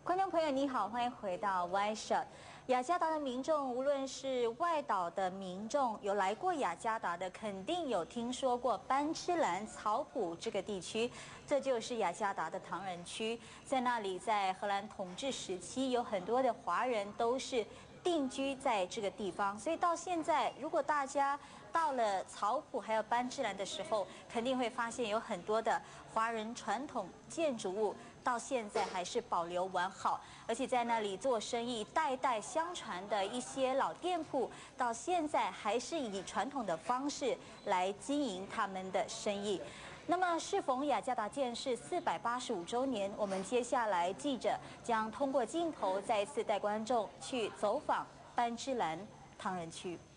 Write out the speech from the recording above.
观众朋友，你好，欢迎回到 Y Shot。雅加达的民众，无论是外岛的民众，有来过雅加达的，肯定有听说过班芝兰草埔这个地区，这就是雅加达的唐人区。在那里，在荷兰统治时期，有很多的华人都是定居在这个地方，所以到现在，如果大家到了草埔还有班芝兰的时候，肯定会发现有很多的华人传统建筑物，到现在还是保留完好，而且在那里做生意，代代相传的一些老店铺，到现在还是以传统的方式来经营他们的生意。那么，适逢雅加达建市485周年，我们接下来记者将通过镜头再次带观众去走访班芝兰唐人区。